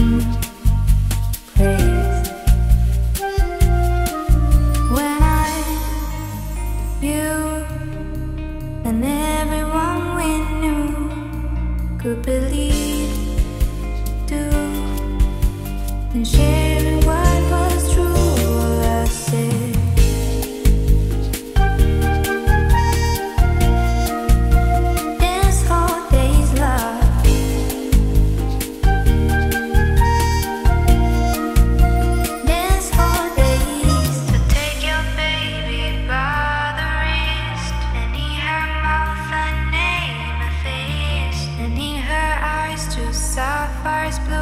praise. When you, and everyone we knew could believe, do, and sharing what was true, I said. Dance all days, love. Dance all days. To take your baby by the wrist, and in her mouth a name, a face, and in her eyes two sapphires blue.